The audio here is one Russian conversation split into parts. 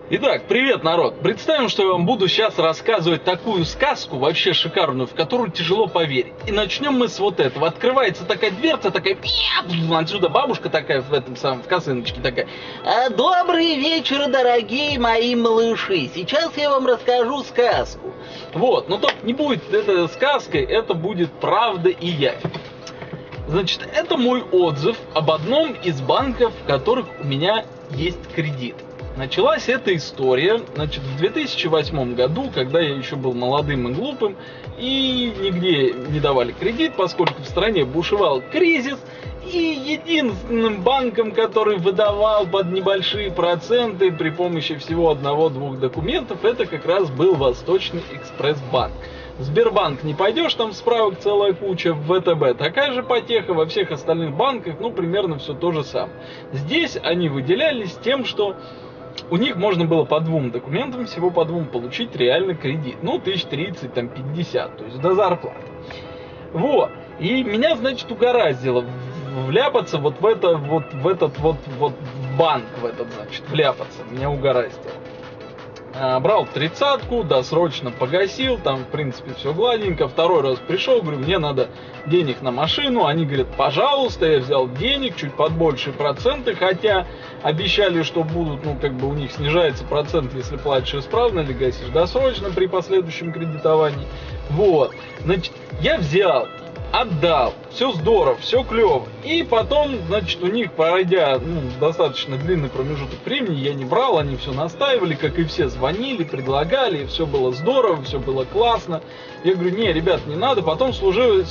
Итак, привет, народ! Представим, что я вам буду сейчас рассказывать такую сказку, вообще шикарную, в которую тяжело поверить. И начнем мы с вот этого. Открывается такая дверца, такая... Отсюда бабушка такая в этом самом, в косыночке такая. Добрый вечер, дорогие мои малыши. Сейчас я вам расскажу сказку. Вот, но только не будет это сказкой, это будет правда и явь. Значит, это мой отзыв об одном из банков, в которых у меня есть кредит. Началась эта история, значит, в 2008 году, когда я еще был молодым и глупым, и нигде не давали кредит, поскольку в стране бушевал кризис, и единственным банком, который выдавал под небольшие проценты при помощи всего одного-двух документов, это как раз был Восточный экспресс-банк. В Сбербанк не пойдешь, там справок целая куча, в ВТБ такая же потеха, во всех остальных банках, ну, примерно все то же самое. Здесь они выделялись тем, что у них можно было по двум документам, всего по двум, получить реально кредит. Ну, 1030, там, 50, то есть до зарплаты. Вот. И меня, значит, угораздило вляпаться вот в этот банк, в этот, значит, вляпаться. Меня угораздило. Брал тридцатку, досрочно погасил, там, в принципе, все гладенько. Второй раз пришел, говорю, мне надо денег на машину. Они говорят, пожалуйста, я взял денег, чуть под большие проценты, хотя обещали, что будут, ну, как бы у них снижается процент, если платишь исправно или гасишь досрочно при последующем кредитовании. Вот, значит, я взял, отдал, все здорово, все клево. И потом, значит, у них, пройдя достаточно длинный промежуток времени, я не брал, они все настаивали, как и все, звонили, предлагали, все было здорово, все было классно. Я говорю, не, ребят, не надо. Потом случилась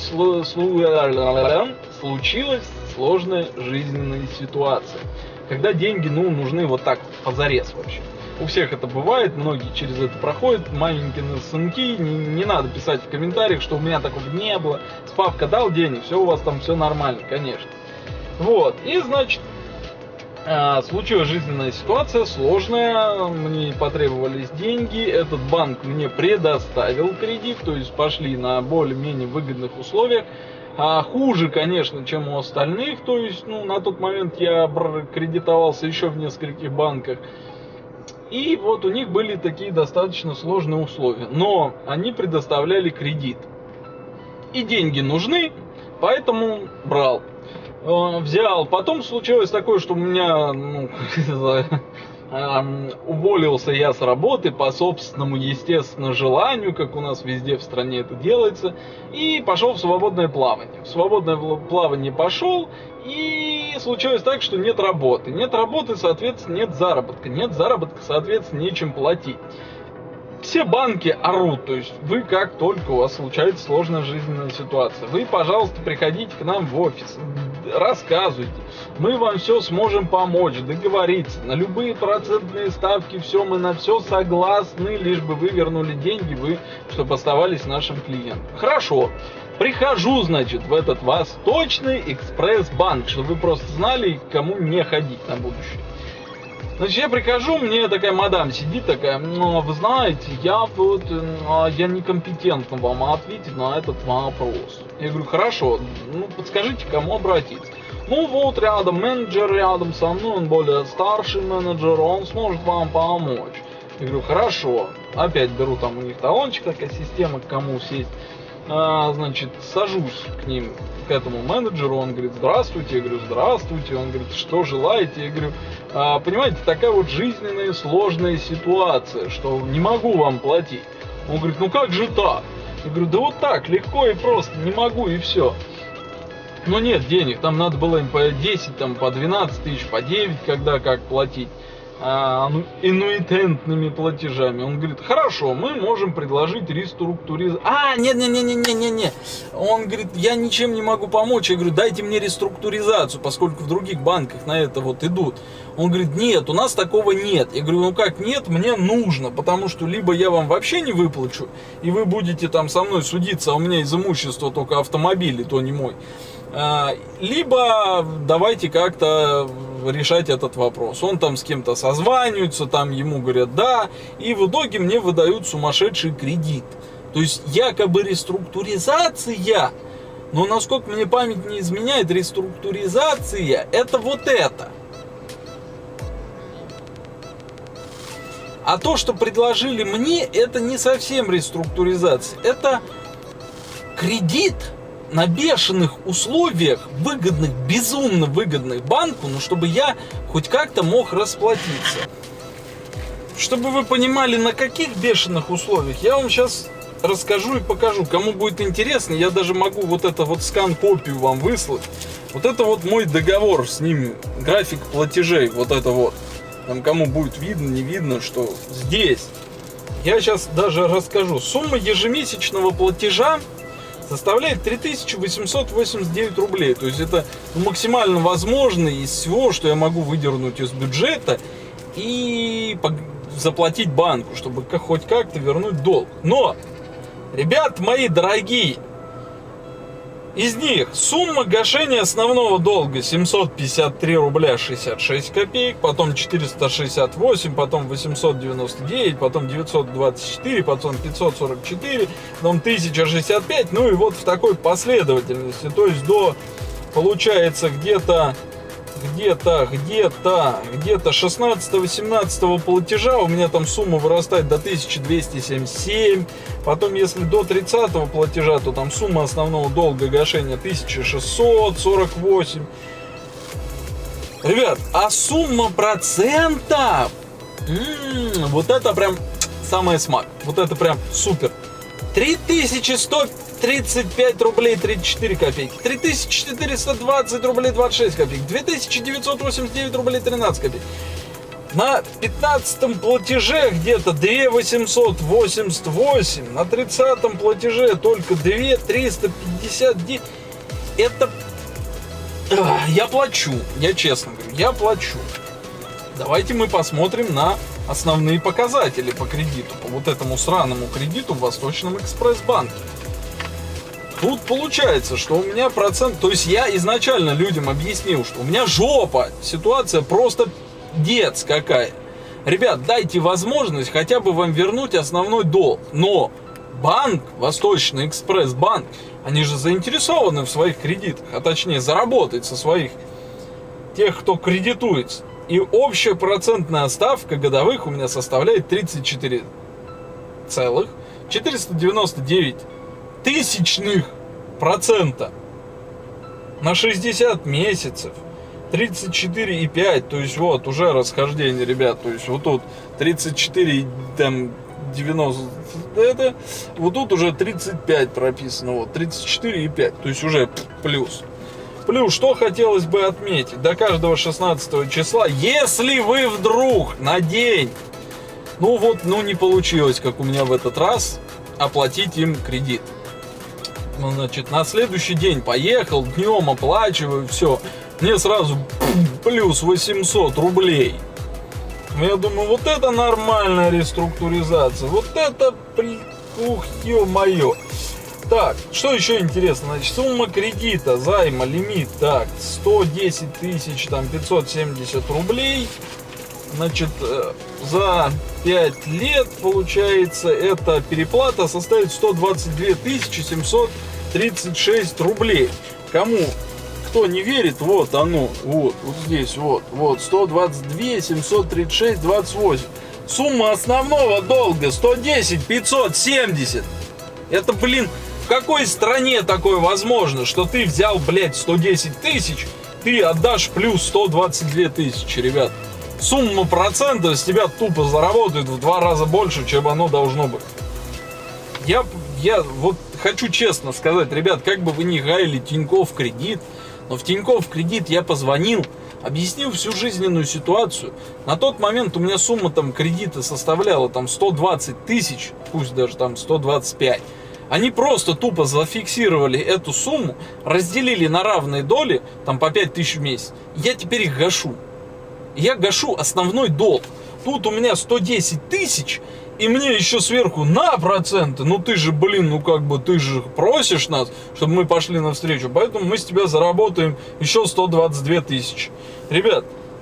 сложная жизненная ситуация, когда деньги, нужны вот так, позарез вообще. У всех это бывает, многие через это проходят, маленькие сынки, не надо писать в комментариях, что у меня такого не было. Спавка дал денег, все у вас там все нормально, конечно. Вот, и значит, случилась жизненная ситуация сложная, мне потребовались деньги, этот банк мне предоставил кредит, то есть пошли на более-менее выгодных условиях. Хуже, конечно, чем у остальных, то есть, на тот момент я кредитовался еще в нескольких банках. И вот у них были такие достаточно сложные условия. Но они предоставляли кредит. И деньги нужны, поэтому брал. Взял. Потом случилось такое, что у меня, уволился я с работы по собственному, естественно, желанию, как у нас везде в стране это делается, и пошел в свободное плавание. В свободное плавание пошел, и случилось так, что нет работы. Нет работы, соответственно, нет заработка. Нет заработка, соответственно, нечем платить. Все банки орут, то есть вы, как только у вас случается сложная жизненная ситуация, вы, пожалуйста, приходите к нам в офис, рассказывайте, мы вам все сможем помочь, договориться, на любые процентные ставки, все, мы на все согласны, лишь бы вы вернули деньги, вы, чтобы оставались нашим клиентом. Хорошо. Прихожу, значит, в этот Восточный экспресс-банк, чтобы вы просто знали, к кому не ходить на будущее. Значит, я прихожу, мне такая мадам сидит, такая, вы знаете, я некомпетентна вам ответить на этот вопрос. Я говорю, хорошо, подскажите, к кому обратиться. Вот рядом менеджер рядом со мной, он более старший менеджер, он сможет вам помочь. Я говорю, хорошо. Опять беру там у них талончик, такая система, к кому сесть. Значит, сажусь к ним, к этому менеджеру, он говорит, здравствуйте, я говорю, здравствуйте, он говорит, что желаете, я говорю, понимаете, такая вот жизненная сложная ситуация, что не могу вам платить. Он говорит, как же так? Я говорю, да вот так, легко и просто, не могу и все. Но нет денег, там надо было им по 10, там по 12 тысяч, по 9, когда как платить. Инуитентными платежами. Он говорит, хорошо, мы можем предложить реструктуризацию. Не. Он говорит, я ничем не могу помочь. Я говорю, дайте мне реструктуризацию, поскольку в других банках на это вот идут. Он говорит, нет, у нас такого нет. Я говорю, как нет, мне нужно, потому что либо я вам вообще не выплачу, и вы будете там со мной судиться, а у меня из имущества только автомобиль, и то не мой. Либо давайте как-то решать этот вопрос. Он там с кем-то созванивается, там ему говорят да, и в итоге мне выдают сумасшедший кредит. То есть якобы реструктуризация, но насколько мне память не изменяет, реструктуризация это вот это. А то, что предложили мне, это не совсем реструктуризация. Это кредит на бешеных условиях, выгодных, безумно выгодных банку, но чтобы я хоть как-то мог расплатиться. Чтобы вы понимали, на каких бешеных условиях, я вам сейчас расскажу и покажу. Кому будет интересно, я даже могу вот это вот скан-копию вам выслать. Вот это вот мой договор с ними, график платежей, вот это вот. Там кому будет видно, не видно, что здесь. Я сейчас даже расскажу. Сумма ежемесячного платежа составляет 3889 рублей. То есть это максимально возможно из всего, что я могу выдернуть из бюджета и заплатить банку, чтобы хоть как-то вернуть долг. Но, ребят мои дорогие, из них сумма гашения основного долга 753 рубля 66 копеек, потом 468, потом 899, потом 924, потом 544, потом 1065, ну и вот в такой последовательности. То есть до, получается, где-то 16-18 платежа у меня там сумма вырастает до 1277. Потом, если до 30 платежа, то там сумма основного долга гашения 1648. Ребят, а сумма процентов, вот это прям самое смак. Вот это прям супер. 3135 рублей 34 копейки, 3420 рублей 26 копеек, 2989 рублей 13 копеек. На 15 платеже где-то 2888, на 30 платеже только 2359. Это я плачу, я честно говорю, я плачу. Давайте мы посмотрим на основные показатели по кредиту, по вот этому сраному кредиту в Восточном экспресс-банке. Тут получается, что у меня процент, то есть я изначально людям объяснил, что у меня жопа, ситуация просто дец какая. Ребят, дайте возможность хотя бы вам вернуть основной долг. Но банк, Восточный экспресс-банк, они же заинтересованы в своих кредитах, а точнее заработать со своих тех, кто кредитуется. И общая процентная ставка годовых у меня составляет 34,499 тысячных процента на 60 месяцев. 34,5, то есть вот уже расхождение, ребят, то есть вот тут 34 там 90, это вот тут уже 35 прописано, вот 34,5, то есть уже плюс. Плюс, что хотелось бы отметить, до каждого 16 числа, если вы вдруг на день, не получилось, как у меня в этот раз, оплатить им кредит. Значит, на следующий день поехал, днем оплачиваю, все, мне сразу плюс 800 рублей. Я думаю, вот это нормальная реструктуризация, вот это, ух, ё-моё. Так, что еще интересно, значит, сумма кредита, займа, лимит, так, 110 тысяч, там, 570 рублей, значит, за 5 лет, получается, эта переплата составит 122 736 рублей. Кто не верит, вот оно, вот здесь, вот, 122 736 28. Сумма основного долга 110 570. Это, блин, в какой стране такое возможно, что ты взял, блядь, 110 тысяч, ты отдашь плюс 122 тысячи, ребят. Сумма процентов с тебя тупо заработает в 2 раза больше, чем оно должно быть. Я вот хочу честно сказать, ребят, как бы вы ни гаяли Тинькофф кредит, но в Тинькофф кредит я позвонил, объяснил всю жизненную ситуацию. На тот момент у меня сумма там кредита составляла там 120 тысяч, пусть даже там 125. Они просто тупо зафиксировали эту сумму, разделили на равные доли, там по 5 тысяч в месяц. Я теперь их гашу. Я гашу основной долг. Тут у меня 110 тысяч, и мне еще сверху на проценты. Ну ты же, блин, ты же просишь нас, чтобы мы пошли навстречу. Поэтому мы с тебя заработаем еще 122 тысячи. Ребят,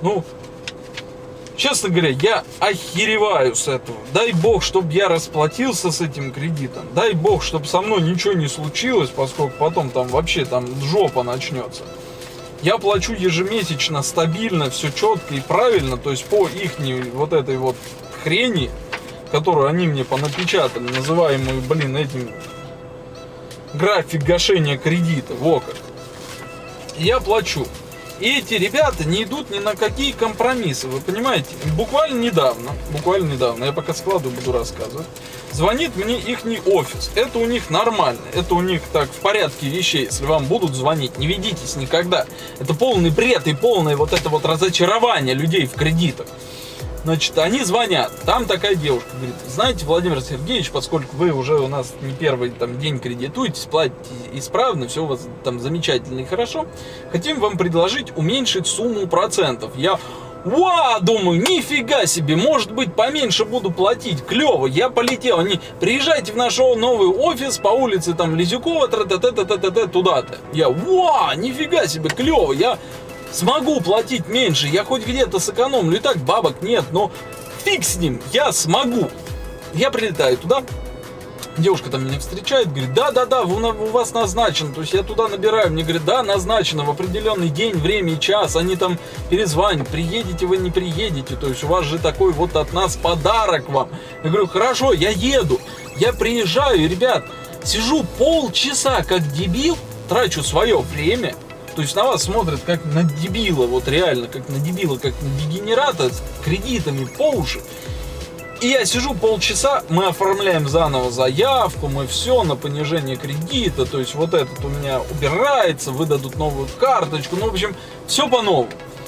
честно говоря, я охереваю с этого. Дай бог, чтобы я расплатился с этим кредитом. Дай бог, чтобы со мной ничего не случилось, поскольку потом там вообще жопа начнется. Я плачу ежемесячно, стабильно, все четко и правильно, то есть по ихней вот этой вот хрени, которую они мне понапечатали, называемую, этим график гашения кредита, во как. Я плачу. И эти ребята не идут ни на какие компромиссы, вы понимаете? Буквально недавно, я пока складываю, буду рассказывать, звонит мне ихний офис. Это у них нормально, это у них так в порядке вещей. Если вам будут звонить, не ведитесь никогда. Это полный бред и полное вот это вот разочарование людей в кредитах. Значит, они звонят, там такая девушка говорит: знаете, Владимир Сергеевич, поскольку вы уже у нас не первый там день кредитуетесь, платите исправно, все у вас там замечательно и хорошо, хотим вам предложить уменьшить сумму процентов. Я, думаю, нифига себе, может быть, поменьше буду платить, клево, я полетел. Они: приезжайте в наш новый офис по улице там Лизюкова, туда-то. Я, нифига себе, клево, я смогу платить меньше, я хоть где-то сэкономлю, и так бабок нет, но фиг с ним, я смогу. Я прилетаю туда, девушка там меня встречает, говорит: да, у вас назначено, то есть я туда набираю, мне говорят: да, назначено в определенный день, время и час, они там перезвонят, приедете вы, не приедете, то есть у вас же такой вот от нас подарок вам. Я говорю: хорошо, я еду, я приезжаю, и, ребят, сижу полчаса как дебил, трачу свое время. То есть на вас смотрят как на дебила, вот реально, как на дебила, как на дегенерата с кредитами по уши. И я сижу полчаса, мы оформляем заново заявку, мы все на понижение кредита, то есть вот этот у меня убирается, выдадут новую карточку, в общем, все по-новому.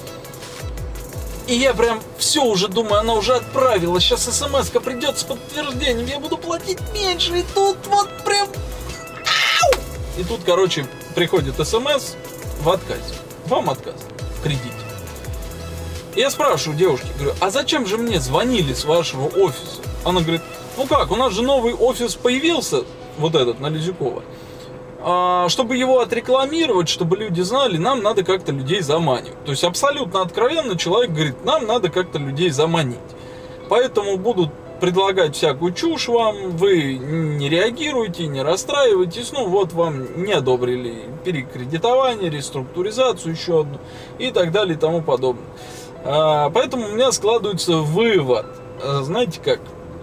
И я прям все уже думаю, она уже отправила, сейчас смс-ка придет с подтверждением, я буду платить меньше, и тут вот прям... И тут, короче, приходит смс в отказе. Вам отказ в кредите. И я спрашиваю девушки, говорю: а зачем же мне звонили с вашего офиса? Она говорит: ну как, у нас же новый офис появился, вот этот, на Лизюкова. Чтобы его отрекламировать, чтобы люди знали, нам надо как-то людей заманивать. То есть абсолютно откровенно человек говорит: нам надо как-то людей заманить. Поэтому будут предлагать всякую чушь вам, вы не реагируете, не расстраиваетесь, вот вам не одобрили перекредитование, реструктуризацию еще одну и так далее и тому подобное. Поэтому у меня складывается вывод, знаете как,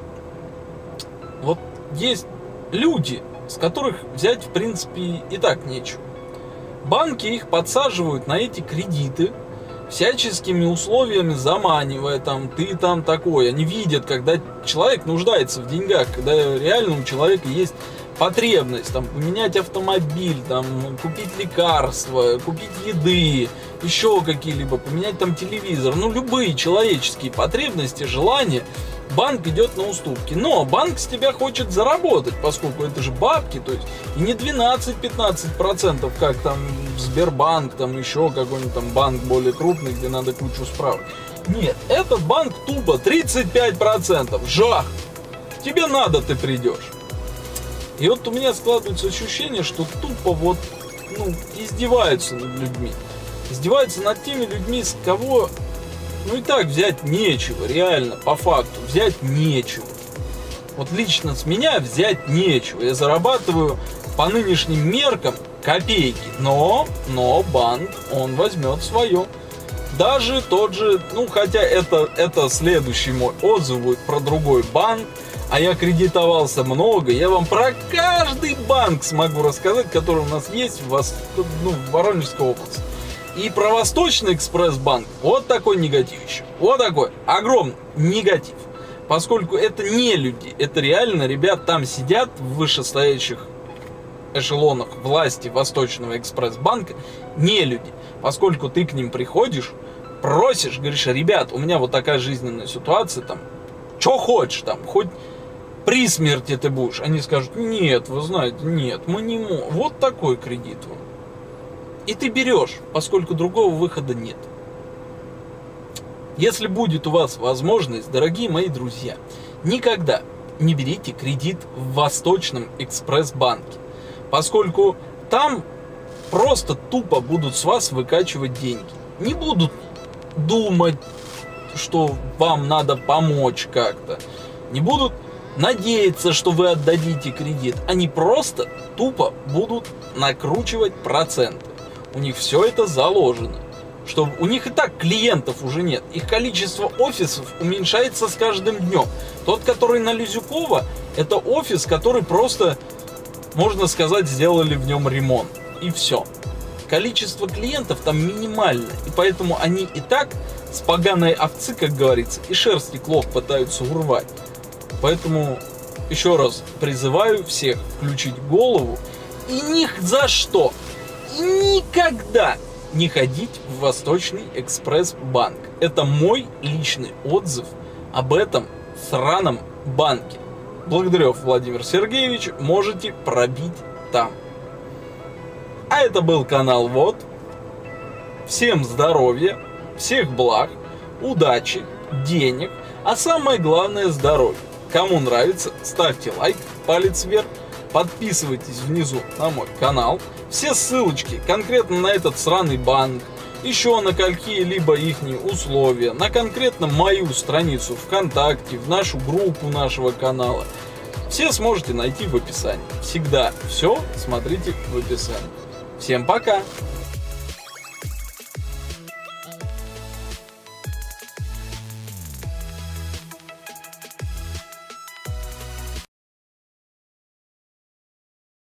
вот есть люди, с которых взять в принципе и так нечего. Банки их подсаживают на эти кредиты, всяческими условиями заманивая, там, ты там такой. Они видят, когда человек нуждается в деньгах, когда реально у человека есть потребность, там, поменять автомобиль, там, купить лекарства, купить еды, еще какие-либо, поменять там телевизор, любые человеческие потребности, желания, банк идет на уступки. Но банк с тебя хочет заработать, поскольку это же бабки, то есть и не 12-15%, как там Сбербанк, там еще какой-нибудь там банк более крупный, где надо кучу справок. Нет, этот банк тупо 35%. Жах! Тебе надо, ты придешь. И вот у меня складывается ощущение, что тупо издеваются над людьми. Издеваются над теми людьми, с кого и так взять нечего, реально, по факту, взять нечего. Вот лично с меня взять нечего. Я зарабатываю по нынешним меркам копейки, но банк, он возьмет свое. Даже тот же, хотя это следующий мой отзыв будет про другой банк, а я кредитовался много, я вам про каждый банк смогу рассказать, который у нас есть в Воронежской области. И про Восточный экспресс-банк вот такой негатив еще. Вот такой огромный негатив. Поскольку это не люди, это реально ребят там сидят в вышестоящих эшелонах власти Восточного экспресс-банка, не люди. Поскольку ты к ним приходишь, просишь, говоришь: ребят, у меня вот такая жизненная ситуация, там, что хочешь, там, хоть при смерти ты будешь. Они скажут: нет, вы знаете, нет, мы не можем. Вот такой кредит вам. И ты берешь, поскольку другого выхода нет. Если будет у вас возможность, дорогие мои друзья, никогда не берите кредит в Восточном экспресс-банке, поскольку там просто тупо будут с вас выкачивать деньги. Не будут думать, что вам надо помочь как-то. Не будут надеяться, что вы отдадите кредит. Они просто тупо будут накручивать проценты. У них все это заложено. что у них и так клиентов уже нет. Их количество офисов уменьшается с каждым днем. Тот, который на Лизюкова, это офис, который просто, можно сказать, сделали в нем ремонт. И все. Количество клиентов там минимальное. И поэтому они и так с поганой овцы, как говорится, и шерсти клок пытаются урвать. Поэтому еще раз призываю всех включить голову и ни за что, и никогда не ходить в Восточный экспресс-банк. Это мой личный отзыв об этом сраном банке. Благодарю, Владимир Сергеевич, можете пробить там. А это был канал ВОД. Всем здоровья, всех благ, удачи, денег, а самое главное здоровья. Кому нравится, ставьте лайк, палец вверх, подписывайтесь внизу на мой канал. Все ссылочки конкретно на этот сраный банк, еще на какие-либо ихние условия, на конкретно мою страницу ВКонтакте, в нашу группу нашего канала, все сможете найти в описании. Всегда все смотрите в описании. Всем пока!